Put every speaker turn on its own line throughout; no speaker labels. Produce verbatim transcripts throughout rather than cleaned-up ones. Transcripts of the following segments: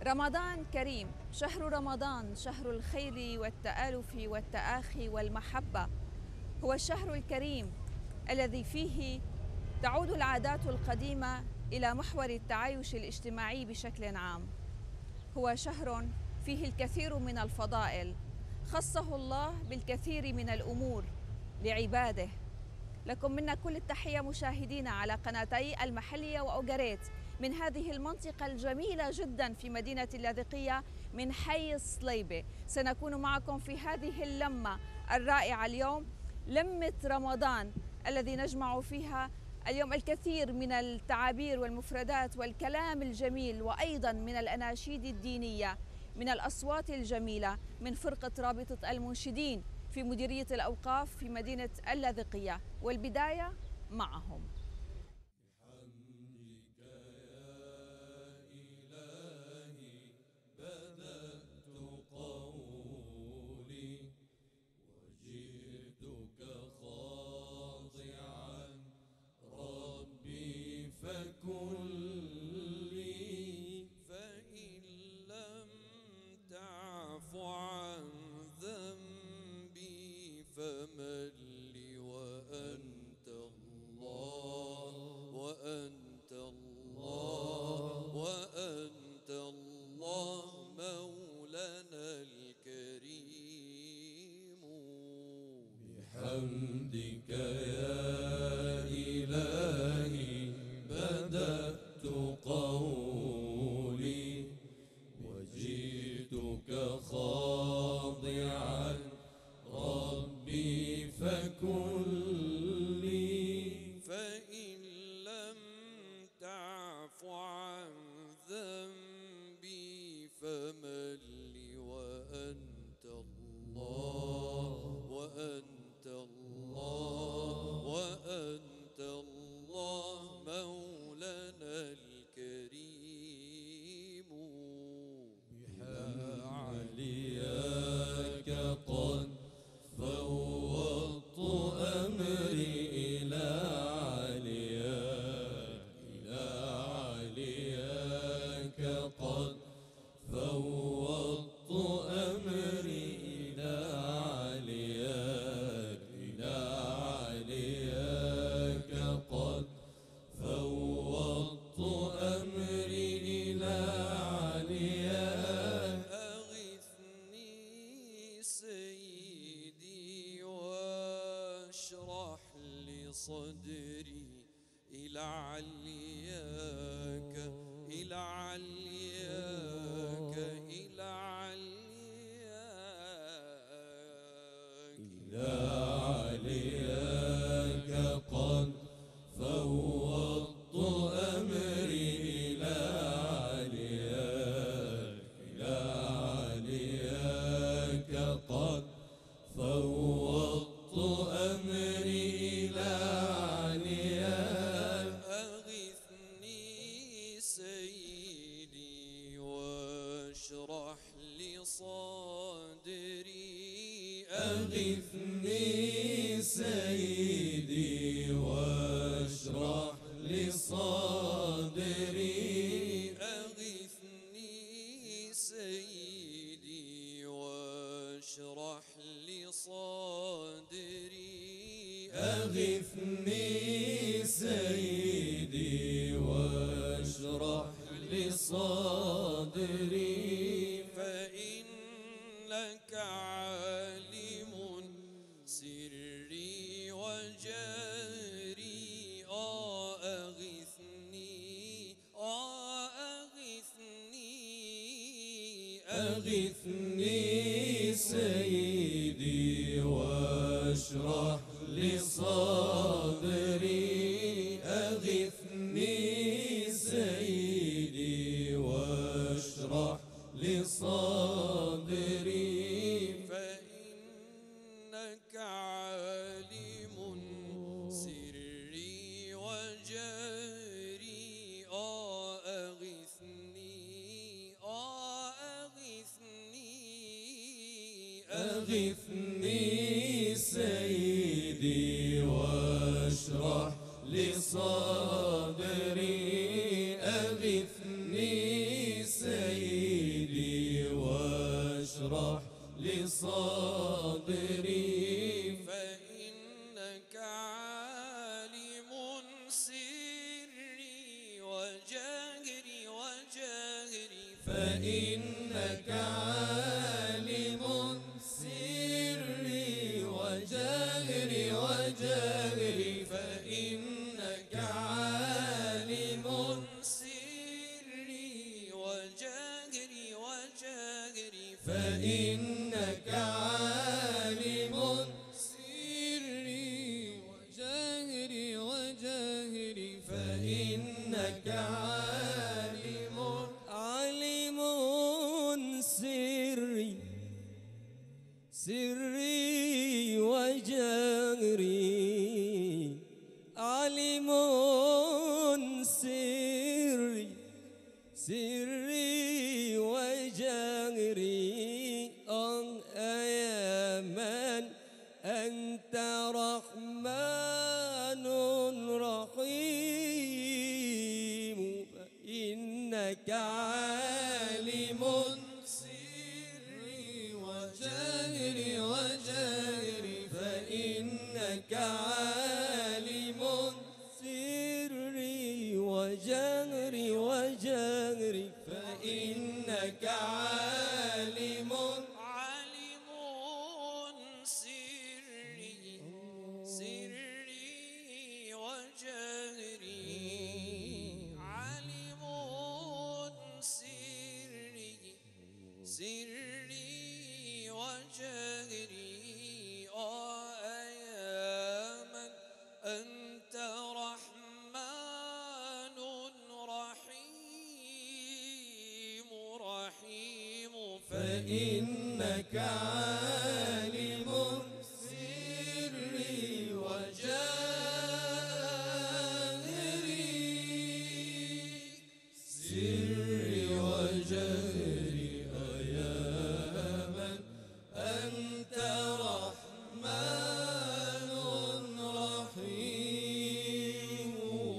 رمضان كريم، شهر رمضان شهر الخير والتآلف والتآخي والمحبة. هو الشهر الكريم الذي فيه تعود العادات القديمة إلى محور التعايش الاجتماعي بشكل عام. هو شهر فيه الكثير من الفضائل، خصه الله بالكثير من الأمور لعباده. لكم منا كل التحية مشاهدينا على قناتي المحلية وأوغاريت من هذه المنطقة الجميلة جدا في مدينة اللاذقية من حي الصليبة. سنكون معكم في هذه اللمة الرائعة اليوم، لمة رمضان الذي نجمع فيها اليوم الكثير من التعابير والمفردات والكلام الجميل، وأيضا من الأناشيد الدينية، من الأصوات الجميلة من فرقة رابطة المنشدين في مديرية الأوقاف في مدينة اللاذقية. والبداية معهم.
بحمدك يا إلهي بدأت قولي وجئتك خاضعا ربي فكن لي، فإن لم تعف عن ذنبي فمن لي، وأنت الله وأنت الله وأنت الله مولانا الكريم. بحمدك يا إلهي بدأت قولي وجئتك خاضعا ربي فكن لي، فإن لم تعف عن ذنبي فمن لي، وأنت الله وأنت الله وأنت الله مولانا الكريم. إلى علياك قد فوضت أمري، إلى علياك إلى علياك قد فوضت أمري، إلى علياك إلى علياك قد فوضت أمري، إلى علياك. أغثني سيدي واشرح لي صدري، إلى علياك إلى علياك إلى علياك إلى علياك قد فوضت أمري، إلى علياك إلى علياك قد فوضت أمري، إلى علياك. أغثني سيدي واشرح لي صدري، أغثني سيدي واشرح لي صدري، أغثني سيدي واشرح لي صدري، أغثني سيدي واشرح لي صدري، فإنك عالم سري وجهري. آه أغثني آه أغثني أغثني سيدي واشرح لي صدري، أغثني سيدي واشرح لي صدري، فإنك عالم سري وجهري. آه أغثني آه أغثني أغثني سيدي واشرح لي صدري، أغثني سيدي وجاهري وجاهري فإنك عالم سري وجاهري وجاهري فإنك عالم سري وجاهري وجاهري فإنك عالم سري وجاهري وجاهري فإنك عالم عالم سري سري وجاهري عالم سري سري وجاهري أن يا من أنت رحمن رحيم فإنك عالم سري وجاهري وجاهري فإنك عالم سري وجاهري وجاهري فإنك عالم عالم سري سري وجاهري عالم سري سري وجاهري آه يا من أنت رحمن رحيم رحيم فإنك عالم سري وجاهري سري وجاهري يا من أنت رحمن رحيم.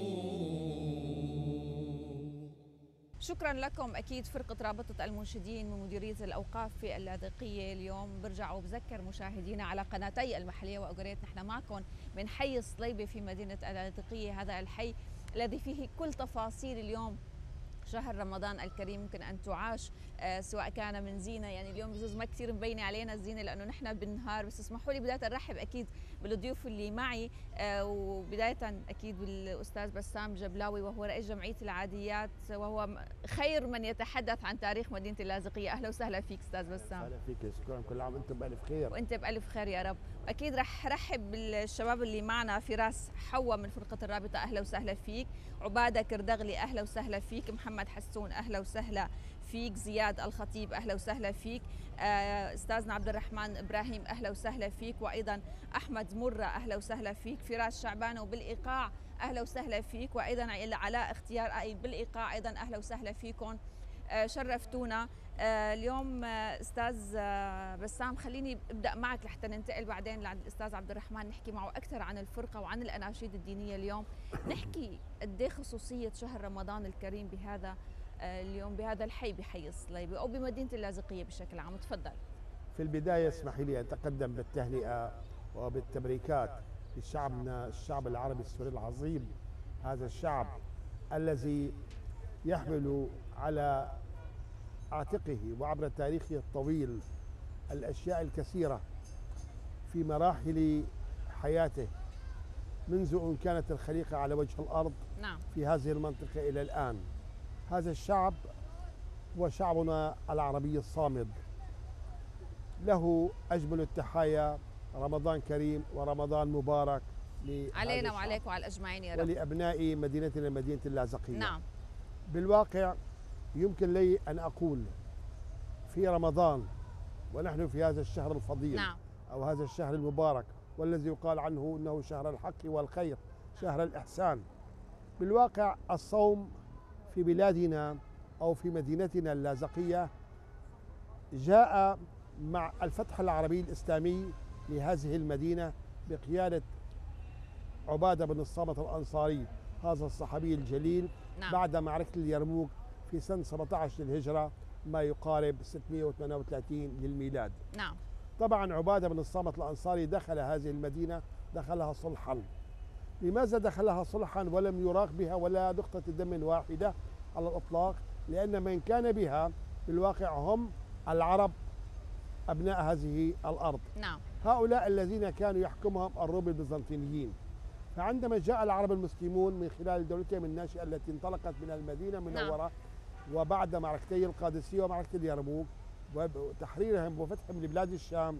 شكرا لكم اكيد فرقه رابطه المنشدين من مديريه الاوقاف في اللاذقيه. اليوم برجع وبذكر مشاهدينا على قناتي المحليه واوغريت، نحن معكم من حي الصليبه في مدينه اللاذقيه، هذا الحي الذي فيه كل تفاصيل اليوم شهر رمضان الكريم ممكن ان تعاش، آه سواء كان من زينه، يعني اليوم بجوز ما كثير مبينه علينا الزينه لانه نحن بالنهار، بس اسمحوا لي بدايه ارحب اكيد بالضيوف اللي معي، آه وبدايه اكيد بالاستاذ بسام جبلاوي وهو رئيس جمعيه العاديات وهو خير من يتحدث عن تاريخ مدينه اللاذقيه. اهلا وسهلا فيك استاذ بسام.
اهلا فيك، شكرا، كل عام وانتم بالف خير.
وانت بالف خير يا رب. واكيد رح رحب بالشباب اللي معنا، فراس حوا من فرقه الرابطه اهلا وسهلا فيك، عباده كردغلي اهلا وسهلا فيك، محمد حسون اهلا وسهلا فيك، زياد الخطيب اهلا وسهلا فيك، آه استاذنا عبد الرحمن ابراهيم اهلا وسهلا فيك، وايضا احمد مره اهلا وسهلا فيك، فراس شعبان وبالايقاع اهلا وسهلا فيك، وايضا علاء اختيار اي بالايقاع ايضا اهلا وسهلا فيكم، آه شرفتونا. آه اليوم آه استاذ آه بسام، خليني ابدا معك لحتى ننتقل بعدين لعند الاستاذ عبد الرحمن نحكي معه اكثر عن الفرقه وعن الاناشيد الدينيه. اليوم نحكي قد ايه خصوصيه شهر رمضان الكريم بهذا آه اليوم بهذا الحي بحي الصليبه او بمدينه اللاذقيه بشكل عام. تفضل.
في البدايه اسمحي لي ان اتقدم بالتهنئه وبالتبريكات لشعبنا، الشعب العربي السوري العظيم، هذا الشعب الذي يحمل على عاتقه وعبر تاريخه الطويل الأشياء الكثيرة في مراحل حياته منذ أن كانت الخليقة على وجه الأرض.
نعم.
في هذه المنطقة إلى الآن. هذا الشعب هو شعبنا العربي الصامد، له أجمل التحايا، رمضان كريم ورمضان مبارك
علينا وعليك وعلى الأجمعين يا رب،
ولأبناء مدينتنا مدينة اللاذقية.
نعم.
بالواقع يمكن لي أن أقول في رمضان ونحن في هذا الشهر الفضيل،
نعم،
أو هذا الشهر المبارك والذي يقال عنه أنه شهر الحق والخير، شهر الإحسان. بالواقع الصوم في بلادنا أو في مدينتنا اللاذقية جاء مع الفتح العربي الإسلامي لهذه المدينة بقيادة عبادة بن الصامت الأنصاري، هذا الصحابي الجليل،
نعم.
بعد معركة اليرموك في سنة سبعة عشر للهجرة، ما يقارب ستمئة وثمانية وثلاثين للميلاد.
نعم.
طبعا عبادة بن الصامت الأنصاري دخل هذه المدينة، دخلها صلحا، لماذا دخلها صلحا ولم يراق بها ولا نقطة دم واحدة على الإطلاق؟ لأن من كان بها بالواقع هم العرب أبناء هذه الأرض.
نعم.
هؤلاء الذين كانوا يحكمهم الروم البيزنطيين. فعندما جاء العرب المسلمون من خلال دولتهم الناشئة التي انطلقت من المدينة المنورة، نعم. وبعد معركتي القادسية ومعركة اليرموك وتحريرهم وفتحهم لبلاد الشام،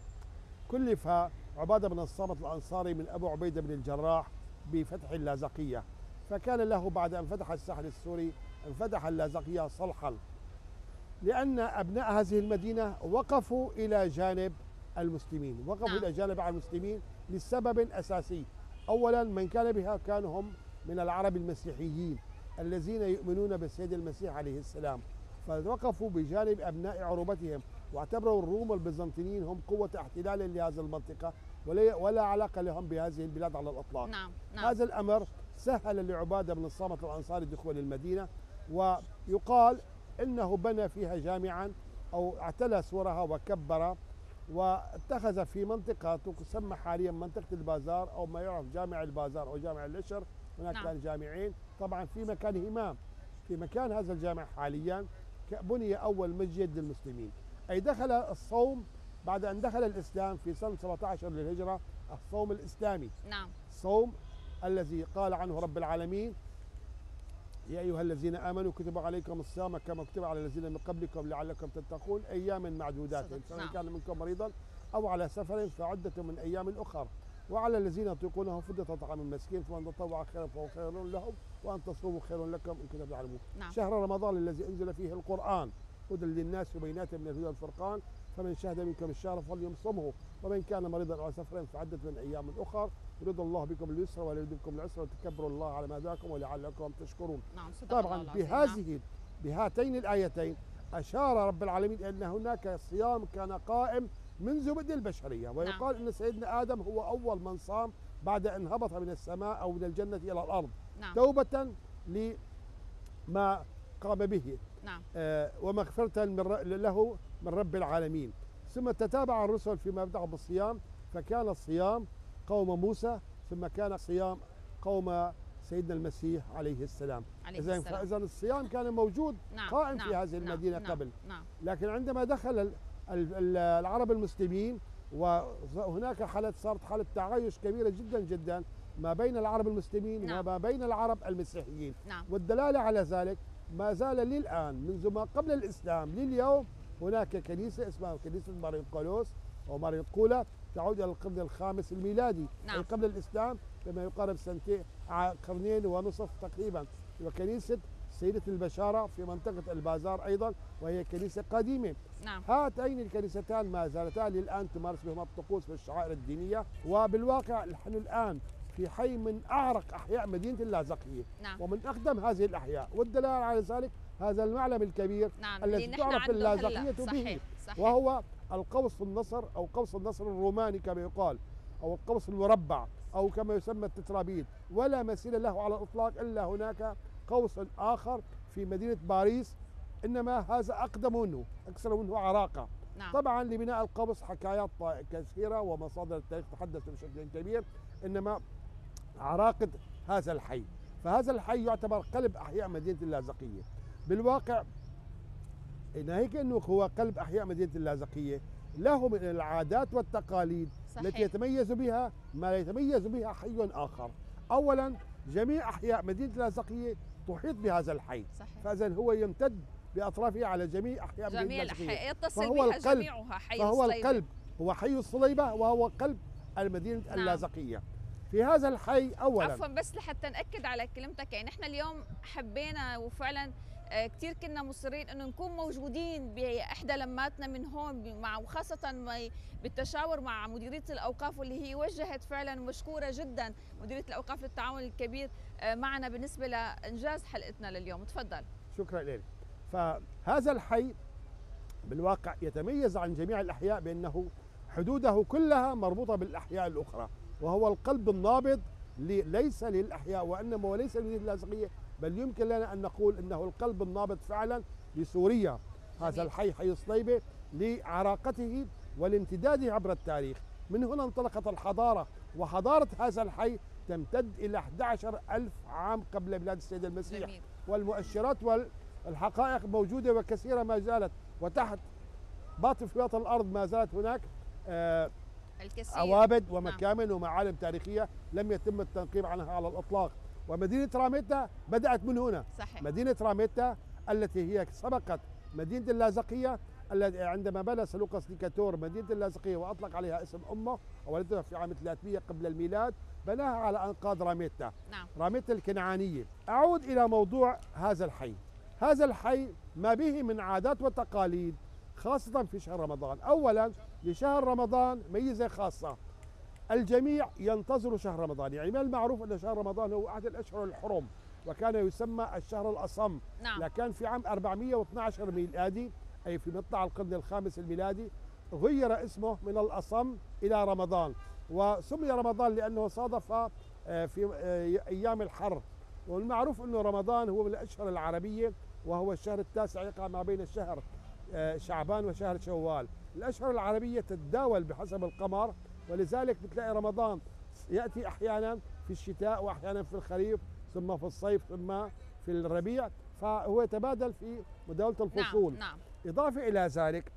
كلف عبادة بن الصامت الأنصاري من أبو عبيدة بن الجراح بفتح اللاذقية، فكان له بعد أن فتح الساحل السوري أن فتح اللاذقية صلحا، لأن أبناء هذه المدينة وقفوا إلى جانب المسلمين، وقفوا نعم. إلى جانب المسلمين لسبب أساسي. أولا من كان بها كانوا هم من العرب المسيحيين الذين يؤمنون بالسيد المسيح عليه السلام، فوقفوا بجانب أبناء عروبتهم، واعتبروا الروم البيزنطيين هم قوة احتلال لهذه المنطقة ولا, ولا علاقة لهم بهذه البلاد على الإطلاق.
نعم. نعم.
هذا الأمر سهل لعبادة بن الصامت الأنصاري دخول المدينة، ويقال إنه بنى فيها جامعا أو اعتلى سورها وكبر، واتخذ في منطقة تسمى حاليا منطقة البازار أو ما يعرف جامع البازار أو جامع الأشر. هناك نعم. كان جامعين طبعا في مكانهما. في مكان هذا الجامع حاليا بني أول مسجد للمسلمين، أي دخل الصوم بعد أن دخل الإسلام في سنة سبعة عشر للهجرة، الصوم الإسلامي.
نعم.
الصوم الذي قال عنه رب العالمين: يا أيها الذين آمنوا كتب عليكم الصيام كما كتب على الذين من قبلكم لعلكم تتقون أياما معدودات، فمن نعم. كان منكم مريضا أو على سفر فعدة من أيام أخر، وعلى الذين يطيقونه فدية طعام مسكين فمن تطوع خيرا فهو خير لهم وأن تصوموا خير لكم إن كنتم تعلمون.
نعم.
شهر رمضان الذي أنزل فيه القرآن هدى للناس وبينات من الهدى والفرقان فمن شهد منكم الشهر فليصمه ومن كان مريضا أو سفرا فعدة من أيام أخر يريد الله بكم اليسر ولا يريد بكم العسر وتكبروا الله على ما هداكم ولعلكم تشكرون.
نعم.
طبعا بهذه بهاتين الآيتين أشار رب العالمين أن هناك صيام كان قائم منذ بدء البشرية، ويقال نعم. أن سيدنا آدم هو أول من صام بعد أن هبط من السماء أو من الجنة إلى الأرض. نعم. توبة لما قام به.
نعم.
آه ومغفرة من له من رب العالمين. ثم تتابع الرسل فيما بدأوا بالصيام، فكان الصيام قوم موسى، ثم كان صيام قوم سيدنا المسيح عليه السلام. إذن فإذا الصيام كان موجود نعم. قائم نعم. في هذه المدينة نعم. قبل
نعم.
لكن عندما دخل العرب المسلمين وهناك حالة صارت حالة تعايش كبيرة جدا جدا ما بين العرب المسلمين نعم. وما بين العرب المسيحيين.
نعم.
والدلالة على ذلك ما زال للآن منذ ما قبل الإسلام لليوم هناك كنيسة اسمها كنيسة ماريقولوس أو ماريقولا تعود إلى القرن الخامس الميلادي. نعم. أي قبل الإسلام بما يقارب سنتين قرنين ونصف تقريبا. وكنيسة سيدة البشارة في منطقة البازار أيضا وهي كنيسة قديمة.
نعم.
هاتين الكنيستان ما زالتا للآن تمارس بهما الطقوس والشعائر الدينية. وبالواقع نحن الآن في حي من أعرق أحياء مدينة اللاذقية.
نعم.
ومن أقدم هذه الأحياء، والدلالة على ذلك هذا المعلم الكبير
نعم.
الذي تعرف اللاذقية به.
صحيح. صحيح.
وهو القوس النصر أو قوس النصر الروماني كما يقال، أو القوس المربع أو كما يسمى التترابيد، ولا مثيل له على الإطلاق إلا هناك قوس آخر في مدينة باريس، إنما هذا أقدم منه أكثر منه عراقة.
نعم.
طبعا لبناء القوس حكايات كثيرة ومصادر التاريخ تحدث بشكل كبير، إنما عراقة هذا الحي، فهذا الحي يعتبر قلب أحياء مدينة اللاذقية. بالواقع ناهيك أنه هو قلب أحياء مدينة اللاذقية له من العادات والتقاليد صحيح. التي يتميز بها ما لا يتميز بها حي آخر. أولا جميع أحياء مدينة اللاذقية تحيط بهذا الحي، فإذا هو يمتد بأطرافه على جميع أحياء مدينة اللاذقية،
جميع الأحياء يتصل بها جميعها حي
فهو
الصليبة.
القلب، هو حي الصليبة وهو قلب المدينة نعم. اللاذقية. في هذا الحي أولا
عفوا بس لحتى نأكد على كلمتك، يعني نحن اليوم حبينا وفعلا كثير كنا مصرين انه نكون موجودين باحدى لماتنا من هون مع وخاصه بالتشاور مع مديريه الاوقاف واللي هي وجهت فعلا مشكوره جدا مديريه الاوقاف للتعاون الكبير معنا بالنسبه لانجاز حلقتنا لليوم. تفضل.
شكرا لك. فهذا الحي بالواقع يتميز عن جميع الاحياء بانه حدوده كلها مربوطه بالاحياء الاخرى، وهو القلب النابض ليس للاحياء وانما وليس للمدينه اللاذقيه، بل يمكن لنا أن نقول أنه القلب النابض فعلا لسوريا. هذا الحي حي صليبة لعراقته ولامتداده عبر التاريخ. من هنا انطلقت الحضارة، وحضارة هذا الحي تمتد إلى أحد عشر ألف عام قبل ميلاد السيد المسيح.
جميل.
والمؤشرات والحقائق موجودة وكثيرة ما زالت، وتحت باطن في باطن الأرض ما زالت هناك آه
الكثير.
عوابد ومكامن ومعالم تاريخية لم يتم التنقيب عنها على الإطلاق. ومدينة راميتا بدأت من هنا.
صحيح.
مدينة راميتا التي هي سبقت مدينة اللاذقية، الذي عندما بنى سلوقس نيكاتور مدينة اللاذقية وأطلق عليها اسم أمه وولدتها في عام ثلاثمئة قبل الميلاد، بناها على أنقاض راميتا.
نعم.
راميتا الكنعانية. أعود إلى موضوع هذا الحي. هذا الحي ما به من عادات وتقاليد خاصة في شهر رمضان. أولا لشهر رمضان ميزة خاصة، الجميع ينتظر شهر رمضان. يعني من المعروف أن شهر رمضان هو أحد الأشهر الحرم، وكان يسمى الشهر الأصم.
نعم.
لكن في عام أربعمئة واثني عشر ميلادي، أي في مطلع القرن الخامس الميلادي، غير اسمه من الأصم إلى رمضان، وسمي رمضان لأنه صادف في أيام الحر. والمعروف أنه رمضان هو من الأشهر العربية، وهو الشهر التاسع يقع ما بين الشهر شعبان وشهر شوال. الأشهر العربية تتداول بحسب القمر، ولذلك بتلاقي رمضان يأتي أحيانا في الشتاء وأحيانا في الخريف ثم في الصيف ثم في الربيع، فهو يتبادل في مداولة الفصول.
نعم. نعم.
إضافة إلى ذلك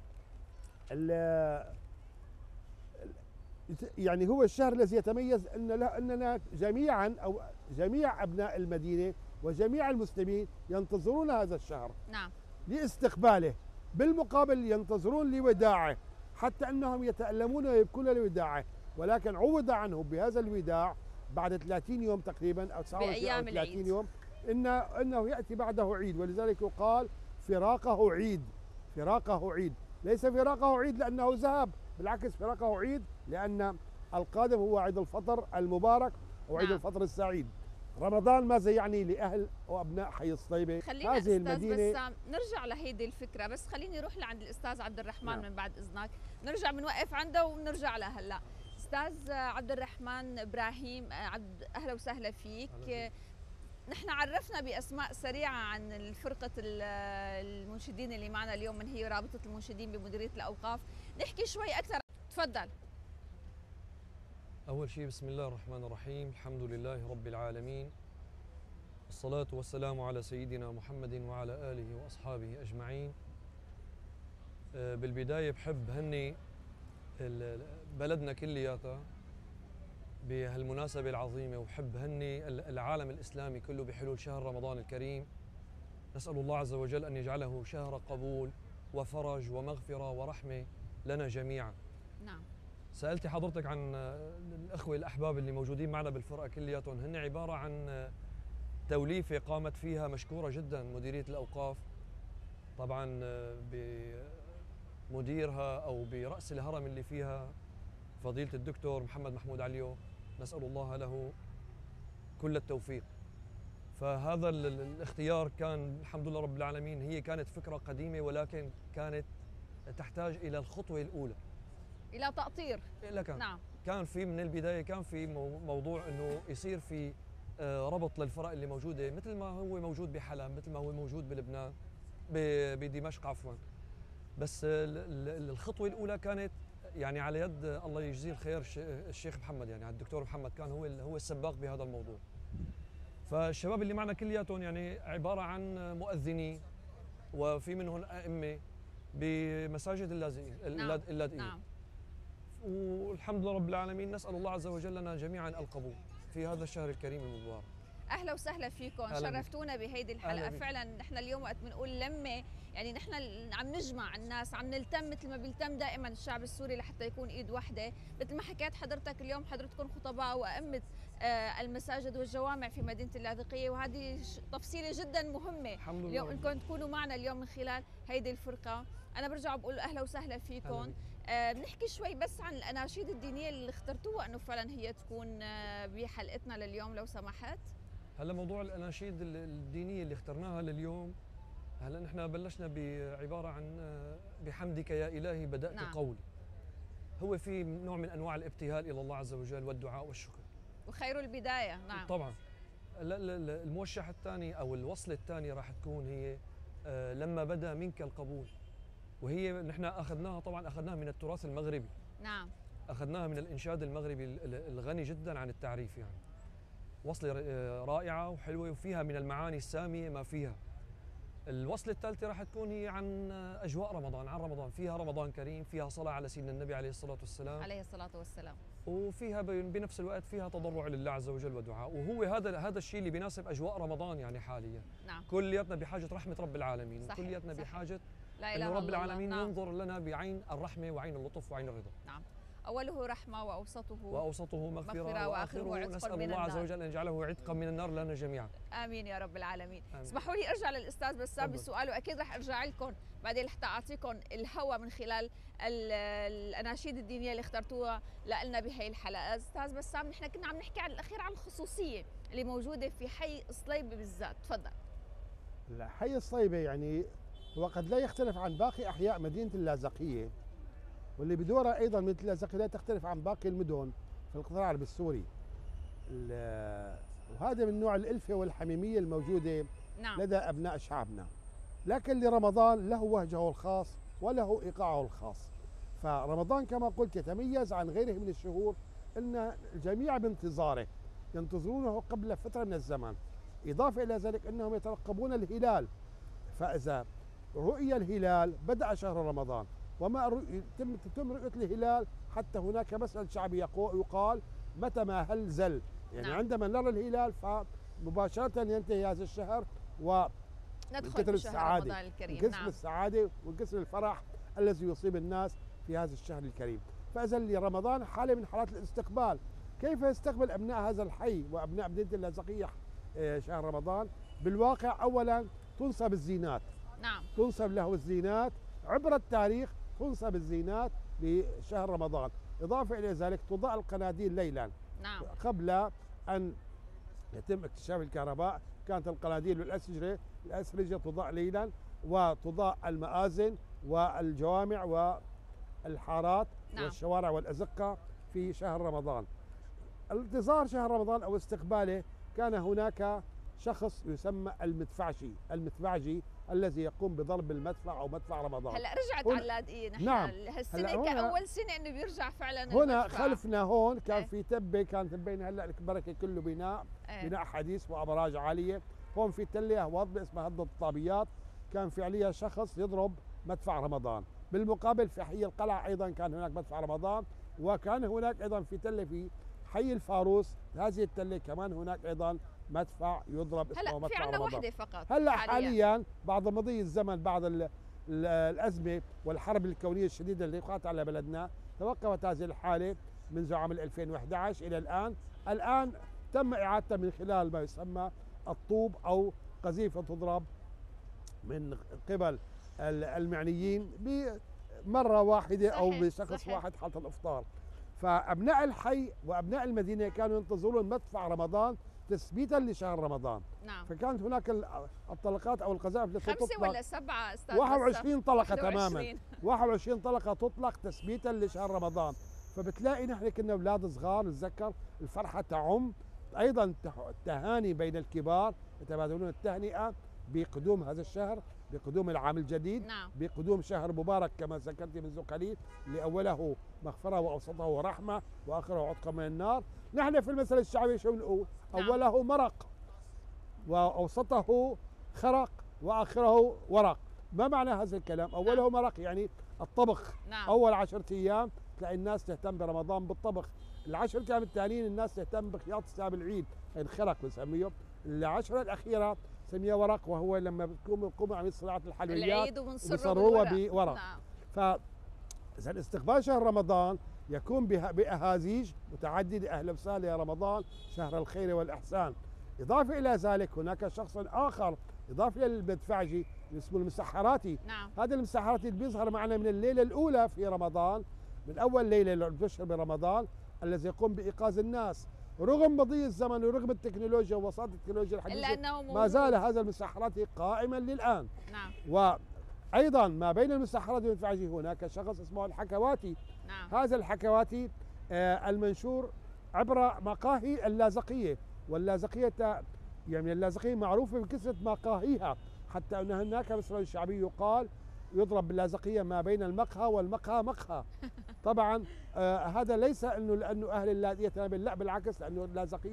يعني هو الشهر الذي يتميز أن له أننا جميعا أو جميع أبناء المدينة وجميع المسلمين ينتظرون هذا الشهر.
نعم.
لاستقباله، بالمقابل ينتظرون لوداعه، حتى أنهم يتألمون ويبكون لوداعه، ولكن عوض عنه بهذا الوداع بعد ثلاثين يوم تقريبا أو تسعة وعشرين أو ثلاثين يوم، إن أنه يأتي بعده عيد. ولذلك يقال فراقه عيد. فراقه عيد، ليس فراقه عيد لأنه ذهب، بالعكس فراقه عيد لأن القادم هو عيد الفطر المبارك وعيد
نعم.
الفطر السعيد. رمضان ماذا يعني لأهل وأبناء حي الصيبة؟
خلينا
هذه
أستاذ
المدينة.
بسام نرجع لهيدي الفكرة، بس خليني أروح لعند الأستاذ عبد الرحمن.
نعم.
من بعد إذنك نرجع بنوقف عنده ونرجع لهلا. أستاذ عبد الرحمن إبراهيم، عبد أهلا وسهلا فيك. أهلا. نحن عرفنا بأسماء سريعة عن الفرقة المنشدين اللي معنا اليوم من هي رابطة المنشدين بمديرية الأوقاف، نحكي شوي أكثر. تفضل.
أول شيء بسم الله الرحمن الرحيم، الحمد لله رب العالمين، الصلاة والسلام على سيدنا محمد وعلى آله وأصحابه أجمعين. بالبداية بحب هني بلدنا كلياتها بهالمناسبة العظيمة، وبحب هني العالم الإسلامي كله بحلول شهر رمضان الكريم. نسأل الله عز وجل أن يجعله شهر قبول وفرج ومغفرة ورحمة لنا جميعا.
نعم.
سألتي حضرتك عن الأخوة الأحباب اللي موجودين معنا بالفرقة كلياتهم، هن عبارة عن توليفة قامت فيها مشكورة جدا مديرية الأوقاف، طبعا بمديرها أو برأس الهرم اللي فيها فضيلة الدكتور محمد محمود عليو، نسأل الله له كل التوفيق. فهذا الاختيار كان الحمد لله رب العالمين، هي كانت فكرة قديمة ولكن كانت تحتاج إلى الخطوة الأولى،
إلى تأطير.
لكن
نعم.
كان في من البداية كان في موضوع أنه يصير في ربط للفرق اللي موجودة، مثل ما هو موجود بحلب، مثل ما هو موجود بلبنان بدمشق عفوا. بس الخطوة الأولى كانت يعني على يد الله يجزيه الخير الشيخ محمد، يعني الدكتور محمد كان هو هو السباق بهذا الموضوع. فالشباب اللي معنا كلياتهم يعني عبارة عن مؤذنين، وفي منهم أئمة بمساجد اللاذقية.
نعم.
اللاذقية.
نعم.
والحمد لله رب العالمين، نسأل الله عز وجل لنا جميعا القبول في هذا الشهر الكريم المبارك.
اهلا وسهلا فيكم، شرفتونا بهيدي الحلقه. فعلا نحن اليوم وقت بنقول لمه، يعني نحن عم نجمع الناس، عم نلتم مثل ما بيلتم دائما الشعب السوري لحتى يكون ايد واحده. مثل ما حكيت حضرتك اليوم حضرتكم خطباء وائمه المساجد والجوامع في مدينه اللاذقيه، وهذه تفصيله جدا مهمه.
الحمد لله
اليوم انكم تكونوا معنا اليوم من خلال هيدي الفرقه. انا برجع بقول اهلا وسهلا فيكم. آه بنحكي شوي بس عن الاناشيد الدينيه اللي اخترتوها انه فعلا هي تكون آه بحلقتنا لليوم لو سمحت.
هلا موضوع الاناشيد الدينيه اللي اخترناها لليوم، هلا نحن بلشنا بعباره عن بحمدك يا الهي بدات. نعم. قولي. هو في نوع من انواع الابتهال الى الله عز وجل والدعاء والشكر.
وخير البدايه. نعم.
طبعا. الموشح الثاني او الوصله الثانيه راح تكون هي لما بدا منك القبول، وهي نحن اخذناها طبعا اخذناها من التراث المغربي.
نعم.
اخذناها من الانشاد المغربي الغني جدا عن التعريف يعني. وصلة رائعة وحلوة وفيها من المعاني السامية ما فيها. الوصلة الثالثة راح تكون هي عن أجواء رمضان، عن رمضان، فيها رمضان كريم، فيها صلاة على سيدنا النبي عليه الصلاة والسلام
عليه الصلاة والسلام،
وفيها بنفس الوقت فيها تضرع لله عز وجل ودعاء، وهو هذا هذا الشيء اللي بيناسب أجواء رمضان يعني حاليا.
نعم.
كلياتنا بحاجة رحمة رب العالمين،
صحيح.
كلياتنا
صحيح.
بحاجة
لا
إنه
إله
رب
إلا الله.
العالمين
نعم.
ينظر لنا بعين الرحمة وعين اللطف وعين الرضا.
نعم. أوله رحمة وأوسطه
وأوسطه مغفرة,
مغفرة
وآخره
وآخره عتق
نسأل
من
الله عز
النار.
وجل أن يجعله عتقا من النار لنا جميعا.
آمين يا رب العالمين.
آمين.
اسمحوا لي أرجع للأستاذ بسام
تفضل.
بسؤال، وأكيد رح أرجع لكم بعدين لحتى أعطيكم الهوى من خلال ال- الأناشيد الدينية اللي اخترتوها لنا بهي الحلقة. أستاذ بسام، نحن كنا عم نحكي على الأخير عن الخصوصية اللي موجودة في حي صليبة بالذات، تفضل.
حي الصيبة يعني هو قد لا يختلف عن باقي أحياء مدينة اللاذقية، واللي بدورها أيضا مثل اللاذقية لا تختلف عن باقي المدن في القطاع العربي السوري. ال- وهذا من نوع الألفة والحميمية الموجودة
نعم.
لدى أبناء شعبنا، لكن لرمضان له وجهه الخاص وله إيقاعه الخاص. فرمضان كما قلت يتميز عن غيره من الشهور أن الجميع بانتظاره، ينتظرونه قبل فترة من الزمن. إضافة إلى ذلك أنهم يترقبون الهلال، فإذا رؤي الهلال بدأ شهر رمضان، وما تم تتم رؤية الهلال حتى هناك مثل شعبي يقال متى ما هل زل، يعني
نعم.
عندما نرى الهلال فمباشرة ينتهي هذا الشهر و
ندخل
كثر
في شهر
السعادة،
رمضان الكريم.
قسم
نعم.
السعادة وقسم الفرح الذي يصيب الناس في هذا الشهر الكريم. فإذا لرمضان حالة من حالات الاستقبال. كيف يستقبل أبناء هذا الحي وأبناء مدينة اللاذقية شهر رمضان؟ بالواقع أولا تنصب الزينات،
نعم.
تنصب له الزينات عبر التاريخ، تنصب الزينات بشهر رمضان. إضافة إلى ذلك تضاء القناديل ليلا.
نعم.
قبل أن يتم اكتشاف الكهرباء كانت القناديل والأسرجة الأسرجة تضاء ليلا، وتضاء المآذن والجوامع والحارات
نعم.
والشوارع والأزقة في شهر رمضان. الانتظار شهر رمضان أو استقباله كان هناك شخص يسمى المدفعشي المدفعجي الذي يقوم بضرب المدفع أو مدفع رمضان.
هلا رجعت
هنا-
على اللاذقية نحن
نعم.
هالسنة
هلا هنا-
كأول سنة إنه بيرجع فعلا
هنا
المدفع.
خلفنا هون كان
إيه.
في تبة كانت تبين هلا البركة كله بناء
إيه.
بناء حديث وأبراج عالية. هون في تلة وضبة اسمها هضة الطابيات، كان في عليها شخص يضرب مدفع رمضان. بالمقابل في حي القلعة أيضا كان هناك مدفع رمضان، وكان هناك أيضا في تلة في حي الفاروس، هذه التلة كمان هناك أيضا مدفع يضرب اسمه
هلا في
مدفع
عنا
رمضان.
وحدة فقط
هلا حاليا بعد مضي الزمن، بعد ال ال الأزمة والحرب الكونية الشديدة اللي وقعت على بلدنا، توقفت هذه الحالة منذ عام ألفين وأحد عشر إلى الآن. الآن تم إعادتها من خلال ما يسمى الطوب أو قذيفة تضرب من قبل المعنيين بمرة واحدة أو
صحيح.
بشخص
صحيح.
واحد حتى الإفطار. فأبناء الحي وأبناء المدينة كانوا ينتظرون مدفع رمضان تثبيتا لشهر رمضان.
نعم.
فكانت هناك ال- الطلقات أو القذائف التي
خمسة
تطلق
ولا سبعة أستاذ؟
واحد وعشرين طلقة تماما،
واحد وعشرين.
واحد وعشرين طلقة تطلق تثبيتا لشهر رمضان. فبتلاقي نحن كنا أولاد صغار نتذكر الفرحة تعم، أيضا تح- التهاني بين الكبار يتبادلون التهنئة بقدوم هذا الشهر، بقدوم العام الجديد،
نعم.
بقدوم شهر مبارك كما ذكرت منذ قليل، اللي أوله مغفرة وأوسطه رحمة وآخره عتق من النار. نحن في المثل الشعبي شو بنقول؟
نعم.
أوله مرق وأوسطه خرق وآخره ورق. ما معنى هذا الكلام؟ أوله مرق يعني الطبخ.
نعم.
أول عشرة أيام تلاقي الناس تهتم برمضان بالطبخ، العشرة أيام الثانيين الناس تهتم بخياطة ثياب العيد، يعني خرق بنسميه. العشرة الأخيرة سميها ورق، وهو لما بتقوم بتقوم عملية صناعة الحلويات
العيد وبنصره
وبصروها
بالورق.
بورق.
نعم.
فإذا استقبال شهر رمضان يكون به- بأهازيج متعددة. أهلا وسهلا يا رمضان شهر الخير والإحسان. إضافة إلى ذلك هناك شخص آخر إضافة للمدفعجي اسمه المسحراتي.
نعم.
هذا المسحراتي اللي بيظهر معنا من الليلة الأولى في رمضان، من أول ليلة اللي بتشهر برمضان، الذي يقوم بإيقاظ الناس رغم مضي الزمن ورغم التكنولوجيا ووساطة التكنولوجيا
إلا
الحديثة.
أنه
ما
موجود.
زال هذا المسحراتي قائما للآن.
نعم.
وأيضا ما بين المسحراتي والمدفعجي هناك شخص اسمه الحكواتي.
نعم.
هذا الحكواتي آه، المنشور عبر مقاهي اللاذقية، واللاذقية تا- يعني اللاذقية معروفة بكثرة مقاهيها، حتى أن هناك مثل شعبي يقال يضرب باللاذقية ما بين المقهى والمقهى مقهى. طبعا آه هذا ليس انه لانه اهل اللاذقية تنابل، لا بالعكس، لانه اللاذقية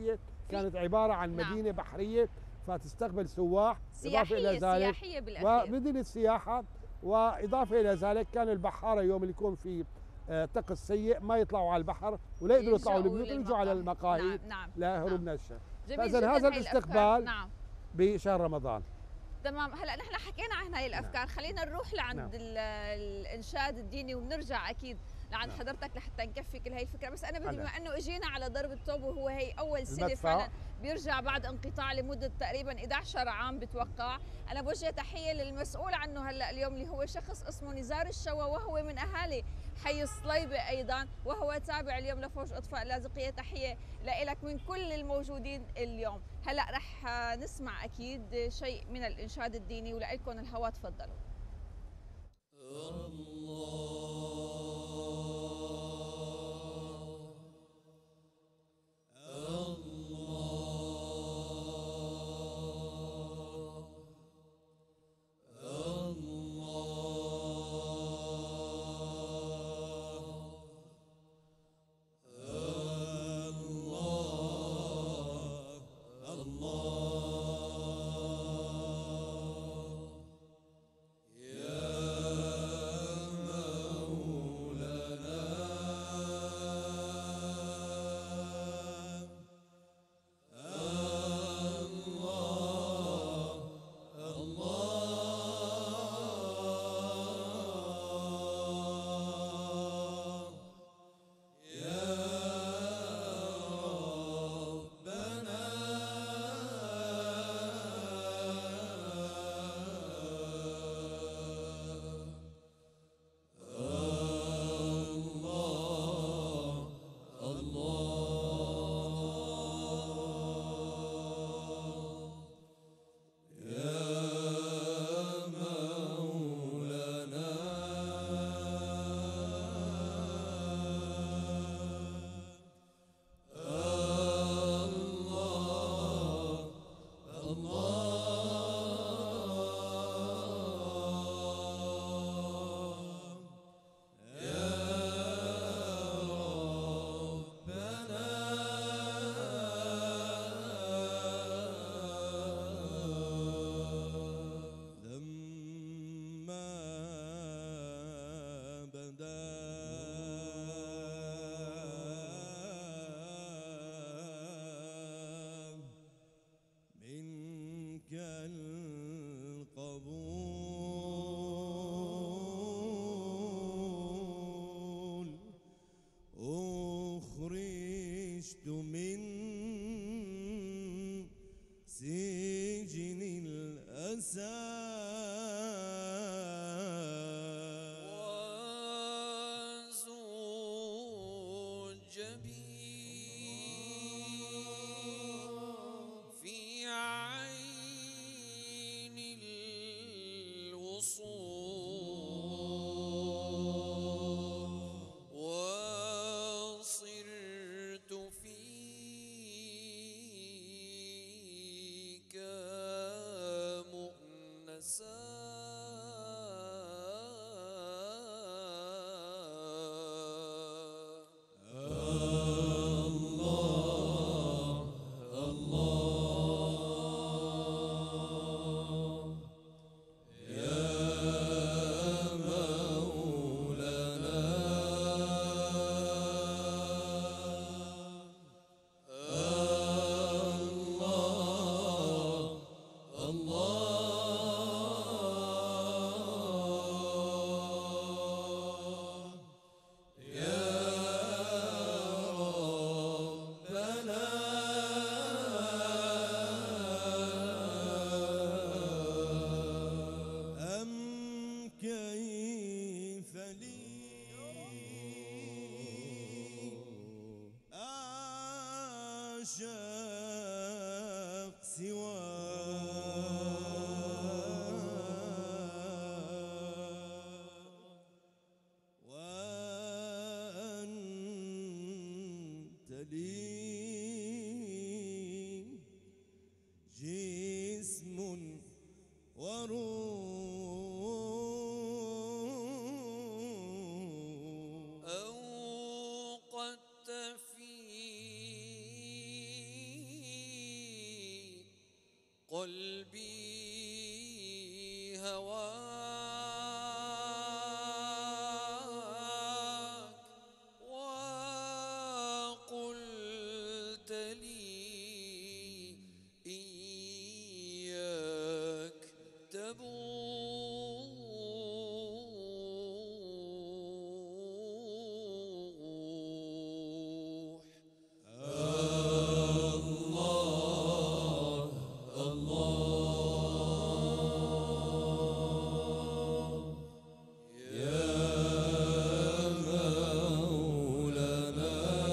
كانت عبارة عن
نعم.
مدينة بحرية فتستقبل سواح.
سياحية
إلى ذلك
سياحية بالأخير.
ومدينة سياحة. وإضافة إلى ذلك كان البحارة يوم اللي يكون في آه، طقس سيء ما يطلعوا على البحر ولا يقدروا يطلعوا
يلجأوا
البيوت، يرجعوا على
للمقاهي.
المقاهي
نعم نعم
لهروب
نعم.
من الشر.
جميل
فإذا
جداً
هذا
هاي الأفكار.
الاستقبال
نعم
بشهر رمضان.
تمام. هلا نحن حكينا عن هاي الافكار، خلينا نروح لعند
نعم.
ال- الانشاد الديني ونرجع اكيد لعند
نعم.
حضرتك لحتى نكفي كل هاي الفكره. بس انا بدي
على.
بما انه اجينا على ضرب الطوب وهو هي اول سنه
المدفع.
فعلا بيرجع بعد انقطاع لمده تقريبا إحدى عشر عام بتوقع. انا بوجه تحيه للمسؤول عنه هلا اليوم اللي هو شخص اسمه نزار الشوا، وهو من اهالي حي الصليبه ايضا، وهو تابع اليوم لفوج اطفاء اللاذقيه. تحيه لك من كل الموجودين اليوم. هلا رح نسمع اكيد شيء من الانشاد الديني ولكم الهواء، تفضلوا.
أوقدت في هواك وقلت لي إياك تبوح. الله الله يا مولانا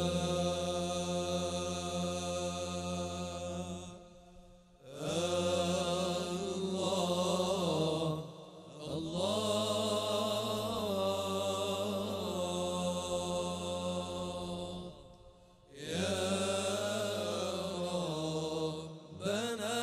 الله الله يا ربنا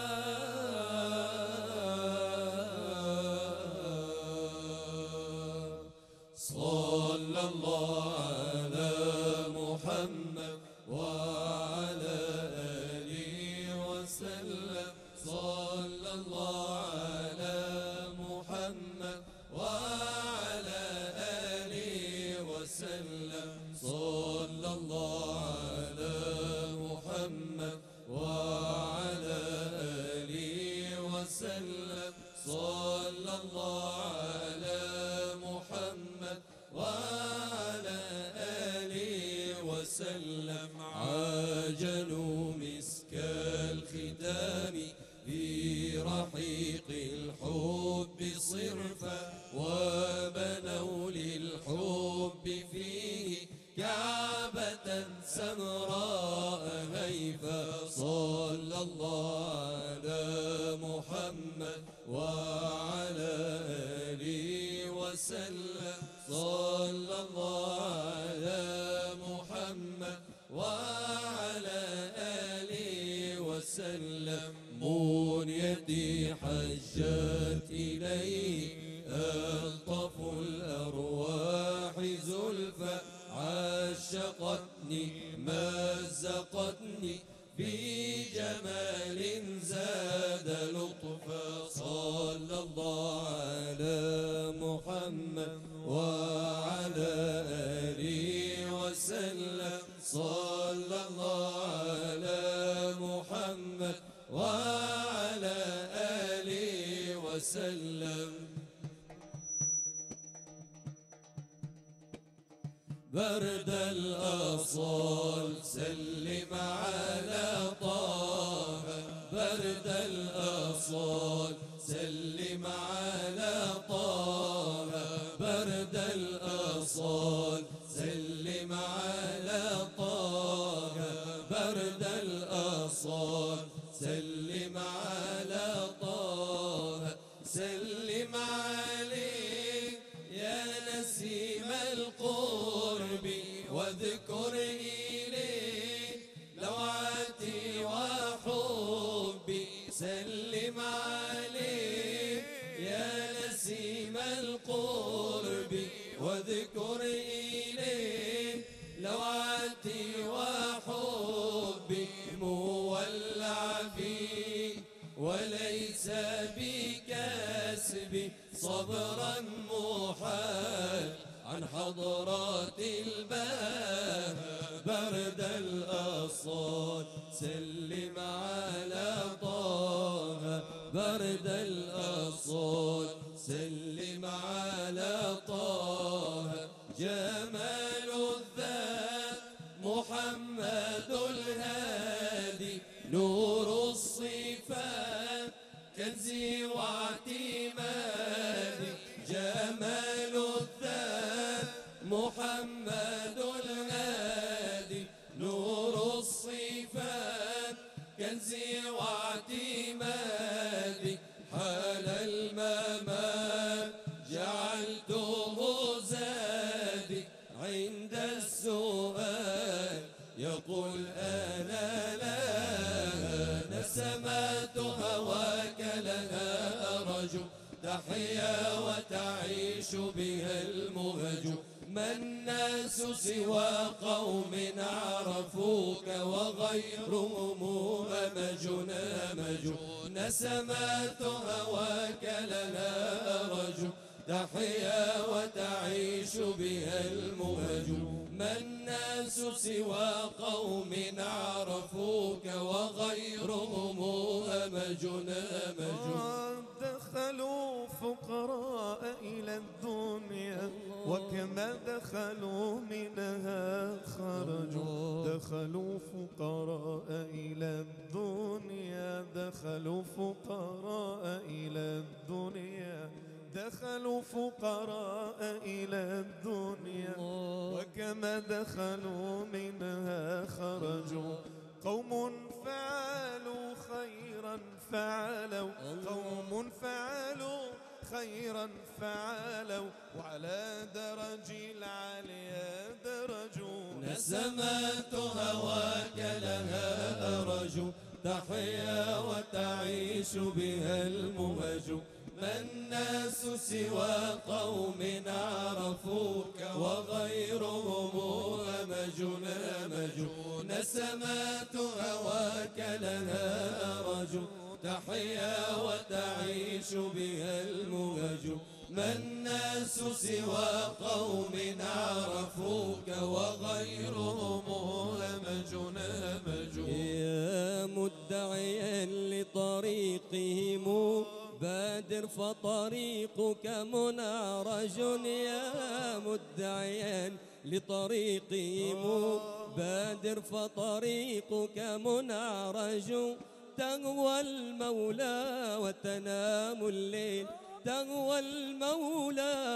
صلى الله على محمد وعلى آله وسلم. صلى الله على محمد وعلى آله وسلم. صلى الله على محمد وعلى آله وسلم. صلى الله على محمد وعلى آله وسلم. عاجلوا مسك الختام في رحيق الحب صرفا وبنوا للحب فيه كعبة سمراء هيفا. صلى الله على محمد وعلى آله وسلم. صلى الله على محمد وعلى آله وسلم. منيتي حجت إليه ألطف الأرواح زلفى عشقتني مزقتني بجمال زاد لطفا. صلى الله على محمد وعلى آله وسلم. صلى الله على محمد وعلى آله وسلم. برد الأصال سلم على طه. برد الأصال سلم على طه. برد الأصال سلم على طه. برد الأصال سلم على طه. سلم عليه يا نسيم القرب واذكر إليه لوعتي وحبي. سلم عليه يا نسيم القرب واذكر إليه لوعتي وحبي. مولع فيه وليس بكسبي صبرا محال عن حضرات الباب. برد الأصال سلم على طه. برد الأصال سلم على طه. جمال الذات محمد الهادي نور الصفات كنزي واعتمادي. جمال الذات محمد الهادي نور الصفات كنزي واعتمادي. حال الممات جعلته زادي عند السؤال يقول أنا لا نسمات هواك لها أرجو تحيا وتعيش بها المهج. ما الناس سوى قوم عرفوك وغيرهم همج همج. نسمات هواك لنا تحيا وتعيش بها المهج. ما الناس سوى قوم عرفوك وغيرهم همج همج.
دخلوا فقراء إلى الدنيا وكما دخلوا منها خرجوا. دخلوا فقراء إلى الدنيا دخلوا فقراء إلى الدنيا دخلوا فقراء إلى الدنيا وكما دخلوا منها خرجوا. قوم فعلوا خيرا فعلوا قوم فعلوا خيرا فعلوا وعلى درج العليا درجوا.
نسمات هواك لها أرج. تحيا وتعيش بها المهج. ما الناس سوى قوم عرفوك وغيرهم همج همج. نسمات هواك لها أرج. تحيا وتعيش بها المهج. ما الناس سوى قوم عرفوك وغيرهم همج همج. يا مدعيا لطريقهم بادر فطريقك منعرج. يا مدعيا لطريقهم بادر فطريقك منعرج. تهوى المولى وتنام الليل تهوى المولى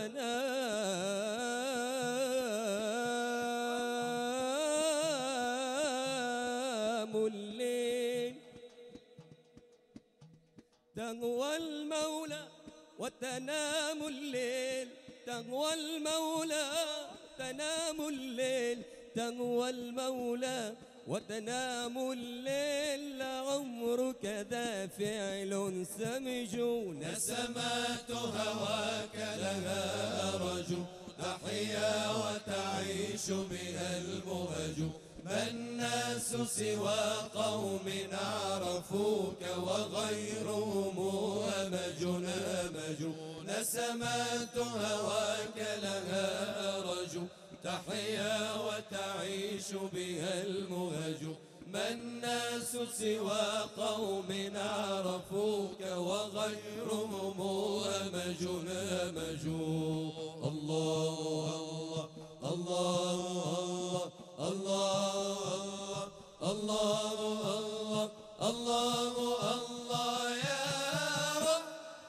وتنام الليل. تهوى المولى وتنام الليل تهوى المولى تنام الليل تهوى المولى وتنام الليل. لعمرك ذا فعل سمج. نسمات هواك لها أرج. تحيا وتعيش بها المهج. ما الناس سوى قوم عرفوك وغيرهم همج همج. نسمات هواك لها أرج. تحيا وتعيش بها المهج. ما الناس سوى قوم عرفوك وغيرهم همج همج. الله الله الله الله الله الله الله يا رب.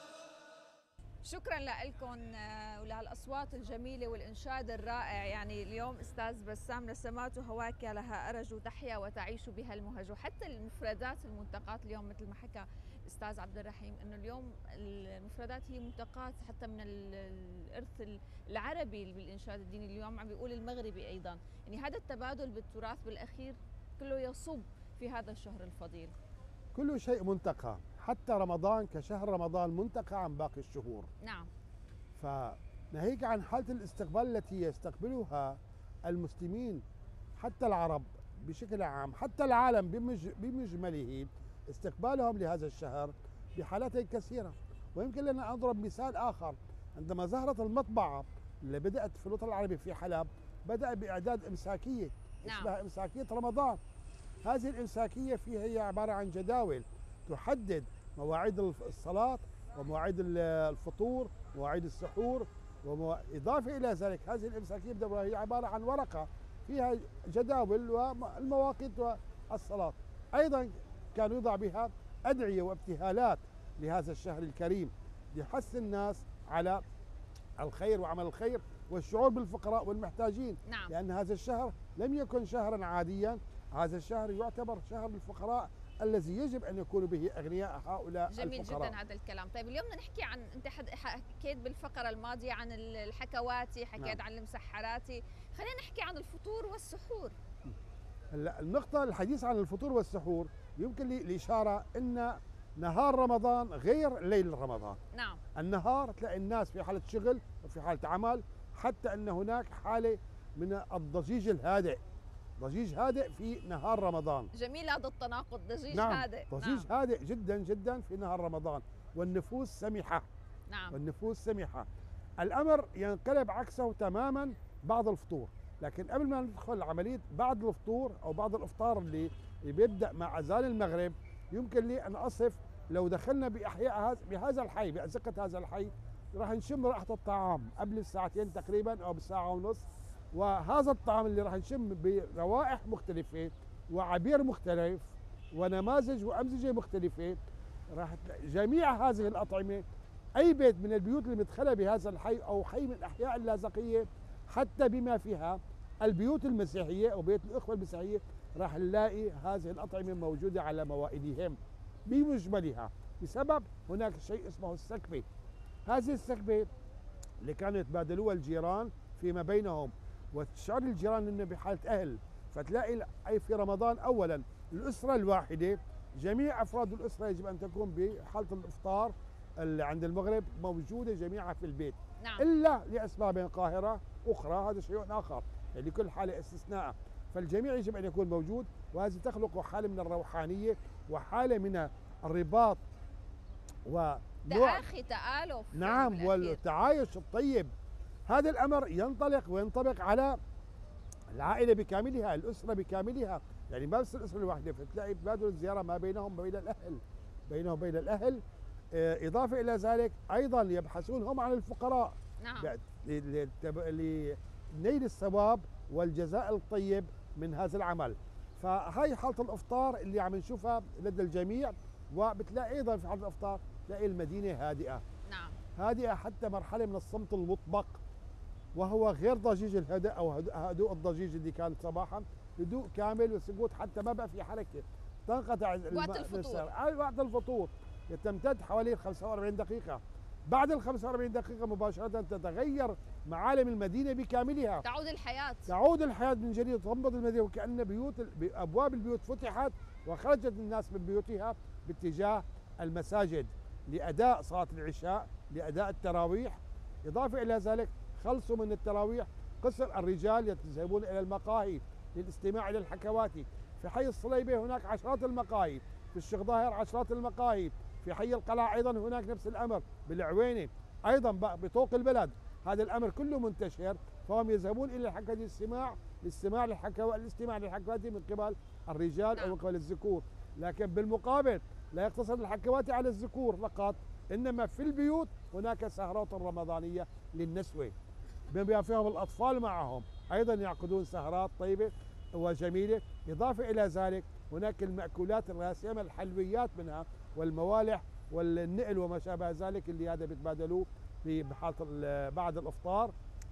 شكرا لكم ولهالاصوات الجميله والانشاد الرائع. يعني اليوم استاذ بسام نسمات هواك لها ارج تحيا وتعيش بها المهج. وحتى المفردات المنتقات اليوم مثل ما حكى الاستاذ عبد الرحيم انه اليوم المفردات هي منتقات حتى من الارث العربي بالانشاد الديني. اليوم عم بيقول المغربي ايضا. يعني هذا التبادل بالتراث بالاخير كله يصب في هذا الشهر الفضيل.
كل شيء منتقى، حتى رمضان كشهر رمضان منتقى عن باقي الشهور.
نعم.
فناهيك عن حالة الاستقبال التي يستقبلها المسلمين حتى العرب بشكل عام، حتى العالم بمجمله، استقبالهم لهذا الشهر بحالات كثيرة. ويمكن لنا أن نضرب مثال آخر. عندما ظهرت المطبعة اللي بدأت في الوطن العربي في حلب، بدأ بإعداد إمساكية
نعم.
اسمها إمساكية رمضان. هذه الإمساكية فيها هي عبارة عن جداول تحدد مواعيد الصلاة ومواعيد الفطور ومواعيد السحور. وإضافة إلى ذلك هذه الإمساكية هي عبارة عن ورقة فيها جداول والمواقيت والصلاة. أيضا كان يوضع بها أدعية وابتهالات لهذا الشهر الكريم لحث الناس على الخير وعمل الخير والشعور بالفقراء والمحتاجين.
نعم.
لأن هذا الشهر لم يكن شهرا عاديا، هذا الشهر يعتبر شهر الفقراء الذي يجب أن يكون به أغنياء هؤلاء
جميل
الفقراء.
جدا هذا الكلام. طيب اليوم بدنا نحكي عن، أنت حكيت بالفقرة الماضية عن الحكواتي، حكيت نعم. عن المسحراتي، خلينا نحكي عن الفطور والسحور.
هلا النقطة الحديث عن الفطور والسحور يمكن لي الإشارة أن نهار رمضان غير ليل رمضان.
نعم.
النهار تلاقي الناس في حالة شغل وفي حالة عمل، حتى أن هناك حالة من الضجيج الهادئ، ضجيج هادئ في نهار رمضان.
جميل هذا التناقض، ضجيج
نعم.
هادئ.
ضجيج نعم. هادئ جدا جدا في نهار رمضان، والنفوس سمحة
نعم.
والنفوس سمحة. الأمر ينقلب عكسه تماما بعد الفطور، لكن قبل ما ندخل عملية بعد الفطور أو بعد الإفطار اللي بيبدأ مع أذان المغرب، يمكن لي أن أصف لو دخلنا بأحياء هذا بهذا الحي بأزقة هذا الحي راح نشم رائحة الطعام قبل الساعتين تقريبا أو بساعة ونص، وهذا الطعام اللي راح نشم بروائح مختلفة وعبير مختلف ونماذج وأمزجة مختلفة. راح جميع هذه الأطعمة أي بيت من البيوت المدخلة بهذا الحي أو حي من أحياء اللاذقية، حتى بما فيها البيوت المسيحية أو بيت الأخوة المسيحية، راح نلاقي هذه الأطعمة موجودة على موائدهم بمجملها، بسبب هناك شيء اسمه السكبة. هذه السكبة اللي كانوا يتبادلوها الجيران فيما بينهم، وتشعر الجيران انه بحالة اهل. فتلاقي اي في رمضان اولا الاسرة الواحدة جميع افراد الاسرة يجب ان تكون بحالة الافطار اللي عند المغرب موجودة جميعها في البيت.
نعم.
الا لاسباب قاهرة اخرى، هذا شيء اخر، يعني لكل حالة استثناء. فالجميع يجب ان يكون موجود، وهذه تخلق حالة من الروحانية وحالة من الرباط و
تآخي تآلف.
نعم، والتعايش الطيب. هذا الأمر ينطلق وينطبق على العائلة بكاملها، الأسرة بكاملها، يعني ما بس الأسرة الواحدة، فتلاقي تبادل الزيارة ما بينهم وبين الأهل، بينهم وبين الأهل. إضافة إلى ذلك أيضا يبحثون هم عن الفقراء.
نعم.
لنيل الثواب والجزاء الطيب من هذا العمل. فهي حالة الإفطار اللي عم نشوفها لدى الجميع، وبتلاقي أيضا في حالة الإفطار تلاقي المدينة هادئة.
نعم.
هادئة حتى مرحلة من الصمت المطبق، وهو غير ضجيج الهدأ أو هدوء الضجيج اللي كان صباحا، هدوء كامل وسكوت، حتى ما بقى في حركة. تنقطع
وقت الفطور.
وقت الفطور تمتد حوالي خمسة وأربعين دقيقة. بعد ال خمسة وأربعين دقيقة مباشرة تتغير معالم المدينة بكاملها،
تعود الحياة
تعود الحياة من جديد، تنبض المدينة، وكأن بيوت أبواب البيوت فتحت وخرجت الناس من بيوتها باتجاه المساجد لأداء صلاة العشاء، لأداء التراويح. إضافة إلى ذلك خلصوا من التراويح قصر الرجال يذهبون إلى المقاهي للاستماع إلى الحكوات. في حي الصليبة هناك عشرات المقاهي، في الشيخ ظاهر عشرات المقاهي، في حي القلعة أيضا هناك نفس الأمر، بالعوينة أيضا بطوق البلد هذا الأمر كله منتشر. فهم يذهبون إلى الحكوات للاستماع للاستماع للحكوات الاستماع للحكوات من قبل الرجال أو من قبل الذكور. لكن بالمقابل لا يقتصر الحكوات على الذكور فقط، إنما في البيوت هناك سهرات رمضانية للنسوة بما فيهم الأطفال معهم، أيضا يعقدون سهرات طيبة وجميلة. إضافة إلى ذلك هناك المأكولات الراسية، الحلويات منها والموالح والنقل وما شابه ذلك، اللي هذا بيتبادلوه في حالة بعد الإفطار.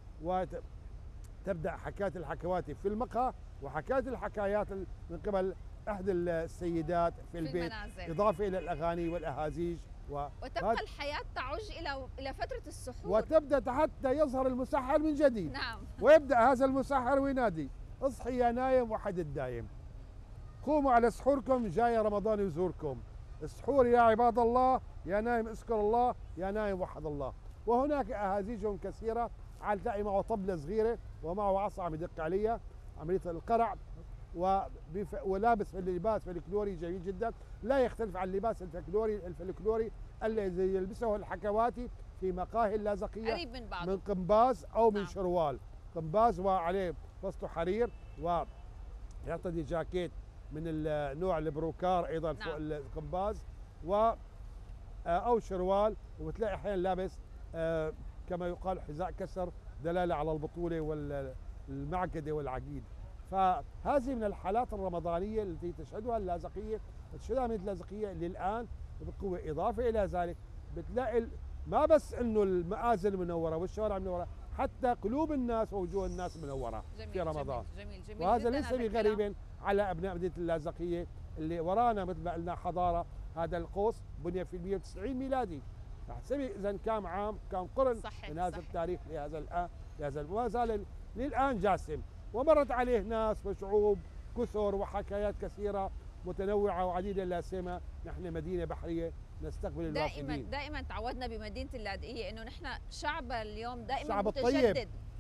وتبدأ حكاية الحكوات في المقهى وحكاية الحكايات من قبل إحدى السيدات في البيت،
في
إضافة إلى الأغاني والأهازيج و...
وتبقى الحياة تعج إلى إلى فترة السحور،
وتبدأ حتى يظهر المسحر من جديد.
نعم.
ويبدأ هذا المسحر وينادي: اصحي يا نايم وحد الدايم، قوموا على سحوركم، جاي رمضان يزوركم. السحور يا عباد الله، يا نايم اذكر الله، يا نايم وحد الله. وهناك أهازيج كثيرة، على تلاقي معه طبلة صغيرة ومعه عصا عم يدق عليها عملية القرع، ولابس اللباس فلكلوري جميل جدا، لا يختلف عن اللباس الفلكلوري الفلكلوري الذي يلبسه الحكواتي في مقاهي اللاذقية،
قريب من بعض،
من قنباز أو من
نعم.
شروال. قنباز وعليه وسطه حرير، ويعتدي جاكيت من النوع البروكار أيضا فوق
نعم.
القنباز، و أو شروال، وبتلاقي أحيانا لابس آه كما يقال حذاء كسر، دلالة على البطولة والمعقدة والعقيد. فهذه من الحالات الرمضانية التي تشهدها اللاذقية وتشهدها من اللاذقية للآن وبقوة. إضافة إلى ذلك بتلاقي ما بس إنه المآذن منورة والشوارع منورة، حتى قلوب الناس ووجوه الناس منورة
جميل
في رمضان.
جميل جميل جميل
وهذا ليس بغريب على أبناء مدينة اللاذقية اللي ورانا، مثل ما قلنا حضارة. هذا القوس بني في مئة وتسعين ميلادي، فاحسبي إذا كم عام، كم قرن
صحيح
من هذا
صحيح.
التاريخ لهذا الآن، لهذا وما زال للآن جاسم. ومرت عليه ناس وشعوب كثر وحكايات كثيرة متنوعة وعديدة، لا سيما نحن مدينة بحرية نستقبل الوافدين.
دائما دائما تعودنا بمدينة اللاذقية انه نحن شعب اليوم دائما
شعب
متجدد
الطيب.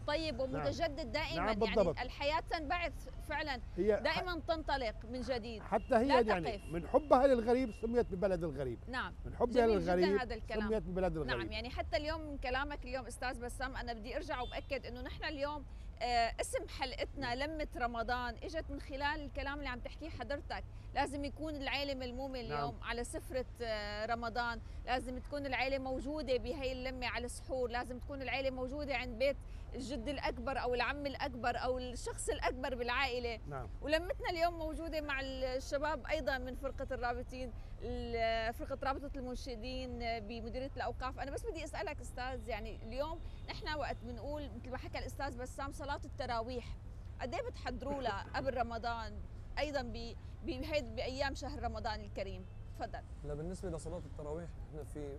طيب ومتجدد دائما.
نعم
يعني
بالضبط.
الحياه تنبعث فعلا،
هي
دائما تنطلق من جديد.
حتى هي
لا
يعني
تقف.
من حبها للغريب سميت ببلد الغريب.
نعم
من حبها
جميل
للغريب
جدا هذا الكلام.
سميت ببلد الغريب.
نعم يعني حتى اليوم من كلامك اليوم استاذ بسام انا بدي ارجع وباكد انه نحن اليوم آه اسم حلقتنا لمة رمضان اجت من خلال الكلام اللي عم تحكيه حضرتك. لازم يكون العائله ملمومه اليوم نعم. على سفره آه رمضان، لازم تكون العائله موجوده بهي اللمه على السحور، لازم تكون العائله موجوده عند بيت الجد الاكبر او العم الاكبر او الشخص الاكبر بالعائله.
نعم.
ولمتنا اليوم موجوده مع الشباب ايضا من فرقه الرابطين، فرقه رابطه المنشدين بمديريه الاوقاف. انا بس بدي اسالك استاذ، يعني اليوم نحن وقت بنقول مثل ما حكى الاستاذ بسام صلاه التراويح قد ايه بتحضروا لها قبل رمضان ايضا ب بايام شهر رمضان الكريم؟ تفضل.
لا بالنسبه لصلاه التراويح احنا في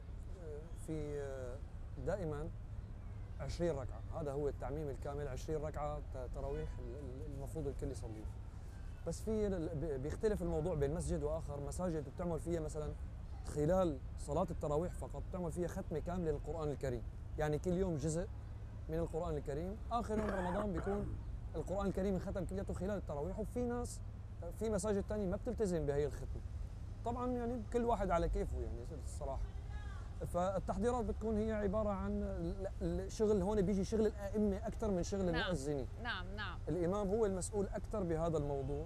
في دائما عشرين ركعه، هذا هو التعميم الكامل، عشرين ركعه تراويح المفروض الكل يصليه. بس في بيختلف الموضوع بين مسجد واخر. مساجد بتعمل فيها مثلا خلال صلاه التراويح فقط بتعمل فيها ختمه كامله للقران الكريم، يعني كل يوم جزء من القران الكريم، اخر يوم رمضان بيكون القران الكريم ختم كلياته خلال التراويح. وفي ناس في مساجد ثانيه ما بتلتزم بهي الختمه. طبعا يعني كل واحد على كيفه يعني الصراحه. فالتحضيرات بتكون هي عباره عن الشغل، هون بيجي شغل الائمه اكثر من شغل
نعم.
المؤذنين.
نعم نعم.
الامام هو المسؤول اكثر بهذا الموضوع،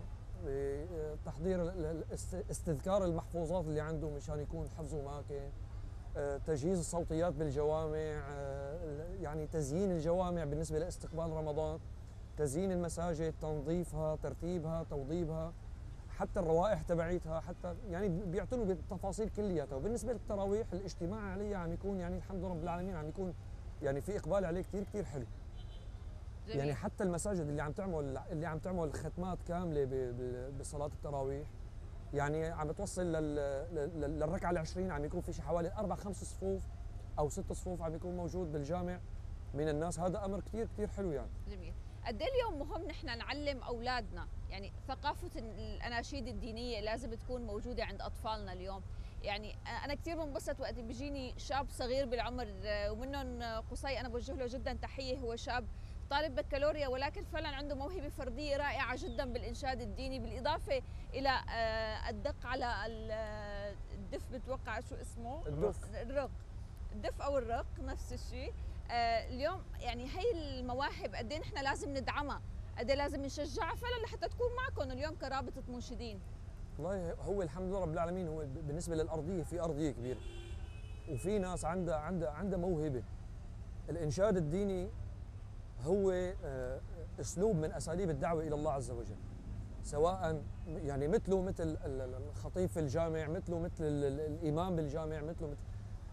تحضير استذكار المحفوظات اللي عنده مشان يكون حفظه ماكن، تجهيز الصوتيات بالجوامع، يعني تزيين الجوامع بالنسبه لاستقبال رمضان، تزيين المساجد، تنظيفها، ترتيبها، توضيبها، حتى الروائح تبعيتها، حتى يعني بيعتنوا بالتفاصيل كلياتها. وبالنسبه للتراويح الاجتماع عليها عم يكون يعني الحمد لله رب العالمين عم يكون يعني في اقبال عليه كثير كثير حلو. جميل. يعني حتى المساجد اللي عم تعمل اللي عم تعمل ختمات كامله بصلاه التراويح يعني عم بتوصل للركعه العشرين، عم يكون في شي حوالي اربع خمس صفوف او ست صفوف عم يكون موجود بالجامع من الناس. هذا امر كثير كثير حلو يعني.
جميل. قد ايه اليوم مهم نحن نعلم اولادنا، يعني ثقافه الاناشيد الدينيه لازم تكون موجوده عند اطفالنا اليوم. يعني انا كثير بنبسط وقت بيجيني شاب صغير بالعمر ومنهم قصي انا بوجه له جدا تحيه، هو شاب طالب بكالوريا ولكن فعلا عنده موهبه فرديه رائعه جدا بالانشاد الديني، بالاضافه الى الدق على الدف، بتوقع شو اسمه؟
الدف.
الرق. الدف او الرق نفس الشيء. آه اليوم يعني هي المواهب قد ايه نحن لازم ندعمها، قد ايه لازم نشجعها فعلا لحتى تكون معكم اليوم كرابطه منشدين.
والله هو الحمد لله رب العالمين، هو بالنسبه للارضيه في ارضيه كبيره وفي ناس عندها عندها عندها موهبه. الانشاد الديني هو آه اسلوب من اساليب الدعوه الى الله عز وجل، سواء يعني مثله مثل الخطيب في الجامع، مثله مثل الامام بالجامع، مثله مثل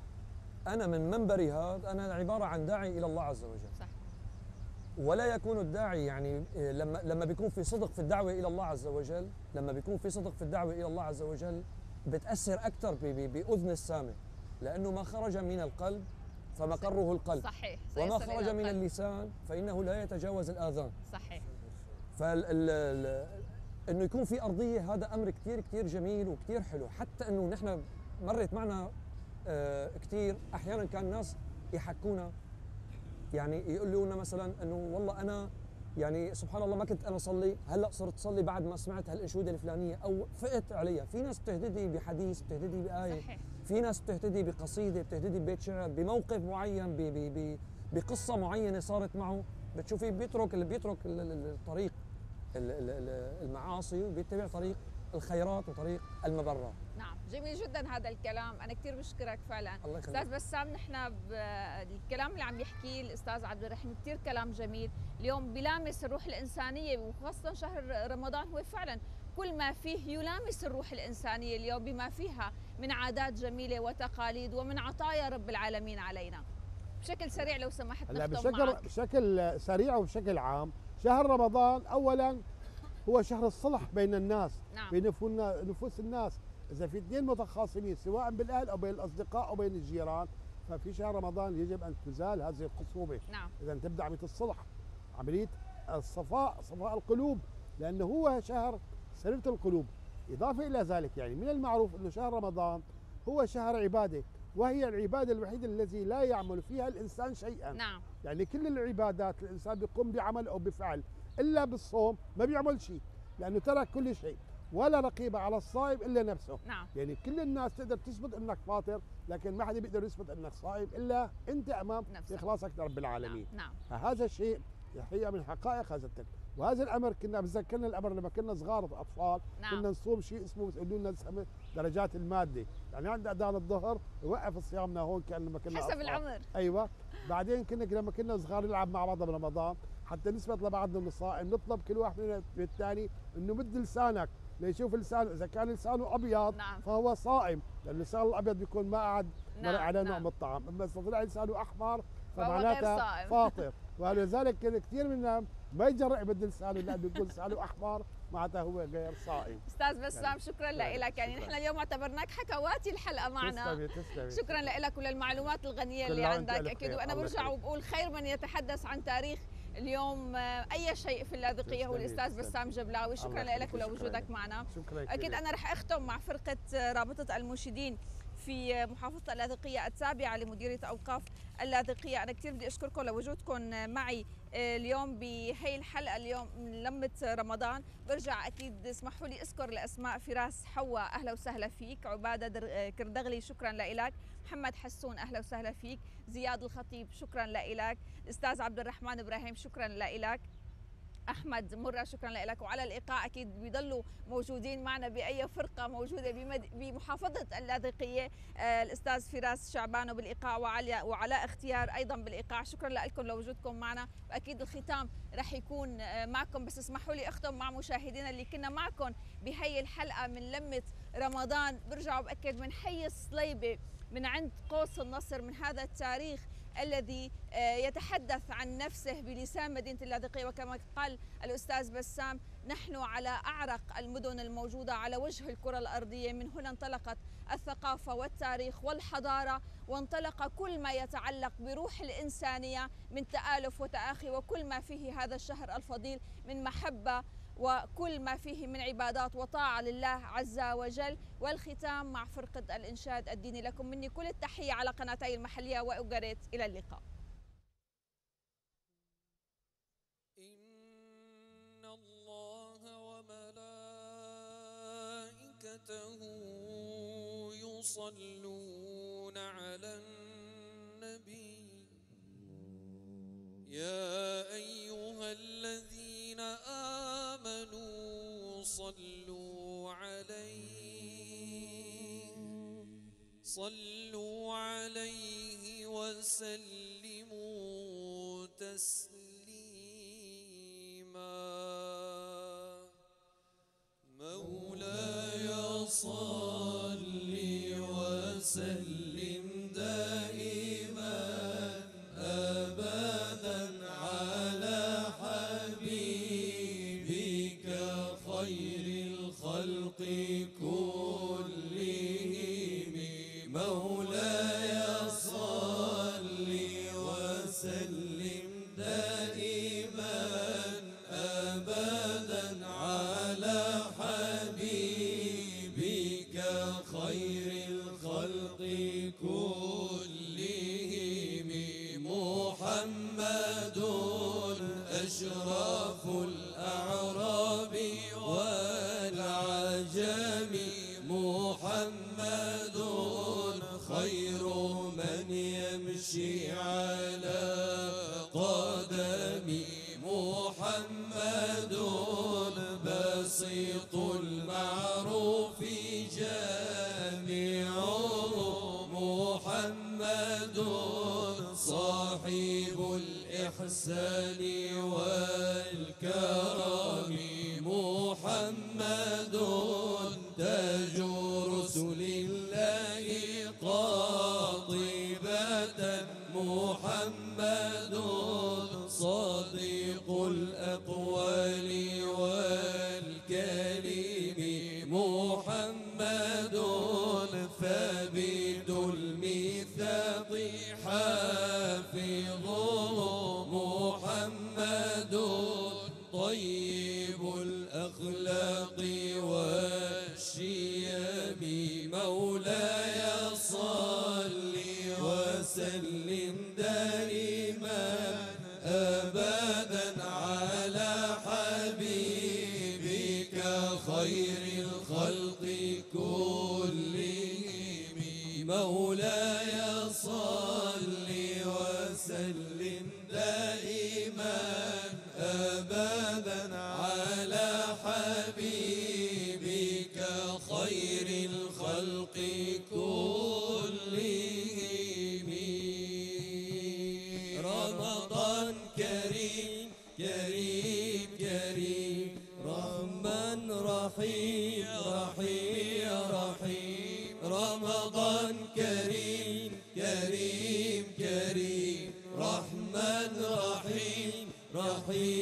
أنا من منبري هذا أنا عبارة عن داعي إلى الله عز وجل. صح. ولا يكون الداعي يعني لما لما بيكون في صدق في الدعوة إلى الله عز وجل، لما بيكون في صدق في الدعوة إلى الله عز وجل بتأثر أكثر بأذن السامع، لأنه ما خرج من القلب فمقره القلب.
صحيح.
وما خرج من اللسان فإنه لا يتجاوز الآذان.
صحيح.
فال إنه يكون في أرضية هذا أمر كثير كثير جميل وكثير حلو. حتى إنه نحن مرت معنا آه كثير احيانا كان ناس يحكونا، يعني يقولوا لنا مثلا انه والله انا يعني سبحان الله ما كنت انا اصلي، هلا صرت اصلي بعد ما سمعت هالانشوده الفلانيه او فقت عليها. في ناس بتهتدي بحديث، بتهتدي بايه. صحيح. في ناس بتهتدي بقصيده، بتهتدي ببيت شعر، بموقف معين، بقصه معينه صارت معه، بتشوفيه بيترك اللي بيترك الطريق المعاصي وبيتبع طريق الخيرات وطريق المبرات.
نعم جميل جدا هذا الكلام، انا كثير بشكرك فعلا استاذ بسام. نحن بالكلام اللي عم يحكيه الاستاذ عبد الرحيم كثير كلام جميل، اليوم بيلامس الروح الانسانيه وخاصه شهر رمضان هو فعلا كل ما فيه يلامس الروح الانسانيه اليوم بما فيها من عادات جميله وتقاليد ومن عطايا رب العالمين علينا. بشكل سريع لو سمحت
لا
نختم
بشكل
معك.
بشكل سريع وبشكل عام، شهر رمضان اولا هو شهر الصلح بين الناس. نعم. بين نفوس الناس، اذا في اثنين متخاصمين سواء بالاهل او بين الاصدقاء او بين الجيران، ففي شهر رمضان يجب ان تزال هذه الخصوبه. نعم. اذا تبدا عمليه الصلح، عمليه الصفاء، صفاء القلوب، لانه هو شهر سريره القلوب. اضافه الى ذلك يعني من المعروف انه شهر رمضان هو شهر عباده، وهي العبادة الوحيدة التي لا يعمل فيها الإنسان شيئا.
نعم.
يعني كل العبادات الإنسان بيقوم بعمل أو بفعل، إلا بالصوم ما بيعمل شيء، لأنه ترك كل شيء، ولا رقيب على الصائم إلا نفسه.
نعم.
يعني كل الناس تقدر تثبت أنك فاطر، لكن ما حدا بيقدر يثبت أنك صائم إلا أنت أمام
نفسك.
إخلاصك لرب العالمين.
نعم. نعم.
هذا الشيء الحقيقة من حقائق هذا التكليف. وهذا الأمر كنا بذكرنا الأمر لما كنا صغار أطفال.
نعم.
كنا نصوم شيء اسمه يقولوا لنا اسمه درجات المادة، يعني عند أذان الظهر يوقف صيامنا هون كان لما كنا
حسب
أطفال.
العمر.
أيوة. بعدين كنا لما كنا صغار نلعب مع بعض برمضان حتى نثبت لبعضنا انه صائم، نطلب كل واحد من الثاني انه مد لسانك ليشوف لسانه، اذا كان لسانه ابيض
نعم.
فهو صائم، لان اللسان الابيض بيكون ما قعد
نعم.
مرق على نوع
نعم.
من الطعام، اما اذا طلع لسانه احمر
فهو غير
فمعناتها
صائم.
فاطر. ولذلك كان كثير منا ما يجرأ يبدل لسانه لانه بيكون لسانه احمر معناتها هو غير صائم.
استاذ بسام
يعني
شكرا
يعني
لك، يعني
شكراً.
نحن اليوم اعتبرناك حكواتي الحلقه معنا.
تسلمي تسلمي.
شكرا لك وللمعلومات الغنيه اللي
كل عام وأنت
عندك
ألف
اكيد،
خير.
وانا
الله
برجع
يخليك.
وبقول خير من يتحدث عن تاريخ اليوم آه، اي شيء في اللاذقيه هو
تسلمي،
الاستاذ
تسلمي.
بسام جبلاوي. شكرا
الله
لك
يخليك،
ولوجودك
شكراً.
معنا.
شكرا
اكيد
كثير.
انا رح اختم مع فرقه رابطه المنشدين في محافظه اللاذقيه التابعه لمديريه اوقاف اللاذقيه. انا كثير بدي اشكركم لوجودكم معي اليوم بهي الحلقه اليوم من لمه رمضان. برجع اكيد اسمحوا لي اذكر الاسماء: فراس حواء اهلا وسهلا فيك، عباده كردغلي شكرا لك، محمد حسون اهلا وسهلا فيك، زياد الخطيب شكرا لك، الاستاذ عبد الرحمن ابراهيم شكرا لك، احمد مره شكرا لك. وعلى الايقاع اكيد بيضلوا موجودين معنا باي فرقه موجوده بمد... بمحافظه اللاذقيه، آه الاستاذ فراس شعبانو بالايقاع وعلاء وعلاء اختيار ايضا بالايقاع. شكرا لكم لوجودكم معنا، واكيد الختام رح يكون آه معكم، بس اسمحوا لي اختم مع مشاهدينا اللي كنا معكم بهي الحلقه من لمه رمضان. برجع باكد من حي الصليبه من عند قوس النصر، من هذا التاريخ الذي يتحدث عن نفسه بلسان مدينة اللاذقية. وكما قال الأستاذ بسام نحن على أعرق المدن الموجودة على وجه الكرة الأرضية، من هنا انطلقت الثقافة والتاريخ والحضارة، وانطلق كل ما يتعلق بروح الإنسانية من تآلف وتآخي، وكل ما فيه هذا الشهر الفضيل من محبة، وكل ما فيه من عبادات وطاعة لله عز وجل. والختام مع فرقة الإنشاد الديني. لكم مني كل التحية على قناتي المحلية وأوغاريت. إلى اللقاء.
إن الله وملائكته يصلون على النبي يا أيها الذين آمنوا صلوا عليه صلوا عليه وسلموا تسليما. مولاي صل وسلم دائما أبدا على حبيبك خير الخلق كلهم. مولاي صل وسلم دائما أبدا على حبيبك خير الخلق كلهم. محمد أشرف الأعراب والعجم، محمد خير من يمشي على قدم، محمد بسيط المعروف جامعه، محمد صاحب الإحسان والكرم، محمد تاج رسل الله قاطبة، محمد صادق الأقوال والكلم، محمد ثابت الميثاق حافظه، محمد طيب الأخلاق والشيم. مولاي صل وسلم دائما أبدا على حبيبك خير الخلق كلهم. مولاي صل وسلم دائما أبدا على حبيبك خير الخلق كلهم. رمضان كريم كريم كريم، رحمن رحيم رحيم رحيم. رمضان كريم كريم كريم، رحمن رحيم رحيم